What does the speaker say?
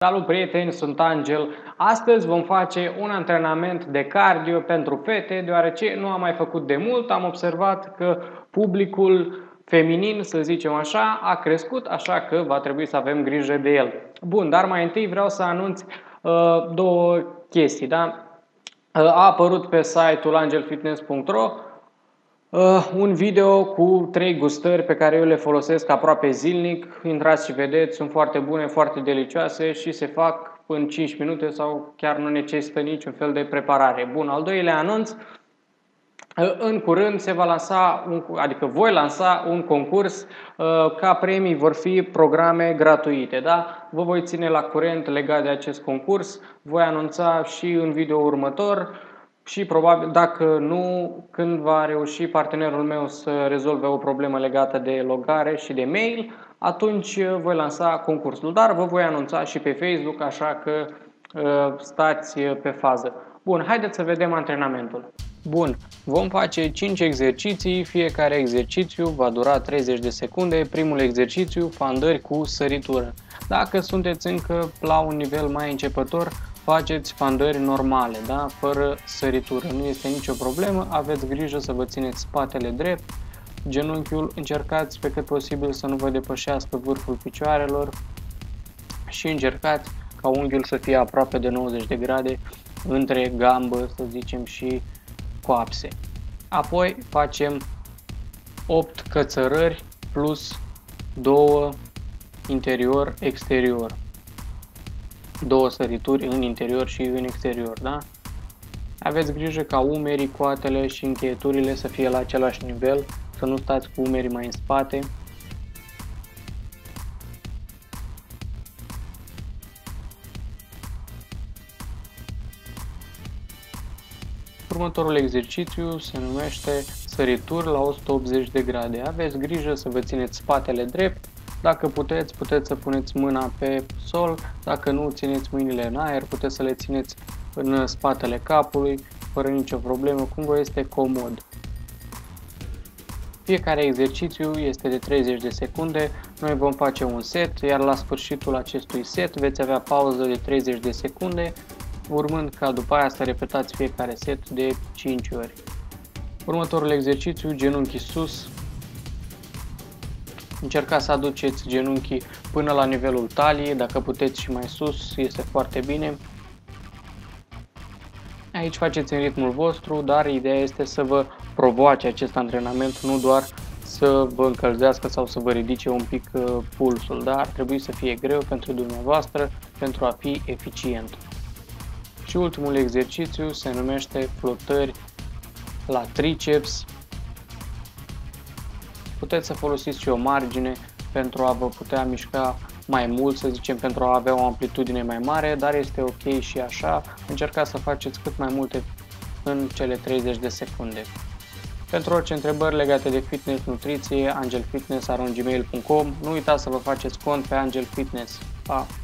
Salut prieteni, sunt Angel. Astăzi vom face un antrenament de cardio pentru fete, deoarece nu am mai făcut de mult. Am observat că publicul feminin, să zicem așa, a crescut, așa că va trebui să avem grijă de el. Bun, dar mai întâi vreau să anunț două chestii. Da? A apărut pe site-ul angelfitness.ro un video cu 3 gustări pe care eu le folosesc aproape zilnic. Intrați și vedeți, sunt foarte bune, foarte delicioase și se fac în 5 minute sau chiar nu necesită niciun fel de preparare. Bun, al doilea anunț, în curând se va lansa, voi lansa un concurs, ca premii vor fi programe gratuite. Da? Vă voi ține la curent legat de acest concurs, voi anunța și în video următor. Și probabil, dacă nu, când va reuși partenerul meu să rezolve o problemă legată de logare și de mail, atunci voi lansa concursul. Dar vă voi anunța și pe Facebook, așa că stați pe fază. Bun, haideți să vedem antrenamentul. Bun, vom face 5 exerciții, fiecare exercițiu va dura 30 de secunde. Primul exercițiu, fandări cu săritură. Dacă sunteți încă la un nivel mai începător, faceți fandări normale, da? Fără săritură, nu este nicio problemă, aveți grijă să vă țineți spatele drept, genunchiul încercați pe cât posibil să nu vă depășească vârful picioarelor și încercați ca unghiul să fie aproape de 90 de grade între gambă, să zicem, și coapse. Apoi facem 8 cățărări plus 2 interior-exterior. 2 sărituri în interior și în exterior, da? Aveți grijă ca umerii, coatele și încheieturile să fie la același nivel, să nu stați cu umerii mai în spate. Următorul exercițiu se numește sărituri la 180 de grade. Aveți grijă să vă țineți spatele drept. Dacă puteți să puneți mâna pe sol, dacă nu, țineți mâinile în aer, puteți să le țineți în spatele capului, fără nicio problemă, cum vă este comod. Fiecare exercițiu este de 30 de secunde, noi vom face un set, iar la sfârșitul acestui set veți avea pauză de 30 de secunde, urmând ca după aia să repetați fiecare set de 5 ori. Următorul exercițiu, genunchii sus. Încercați să aduceți genunchii până la nivelul taliei, dacă puteți și mai sus, este foarte bine. Aici faceți în ritmul vostru, dar ideea este să vă provoace acest antrenament, nu doar să vă încălzească sau să vă ridice un pic pulsul, dar ar trebui să fie greu pentru dumneavoastră pentru a fi eficient. Și ultimul exercițiu se numește flotări la triceps. Puteți să folosiți și o margine pentru a vă putea mișca mai mult, să zicem, pentru a avea o amplitudine mai mare, dar este ok și așa. Încercați să faceți cât mai multe în cele 30 de secunde. Pentru orice întrebări legate de fitness, nutriție, angelfitness@gmail.com. Nu uitați să vă faceți cont pe Angel Fitness. Pa!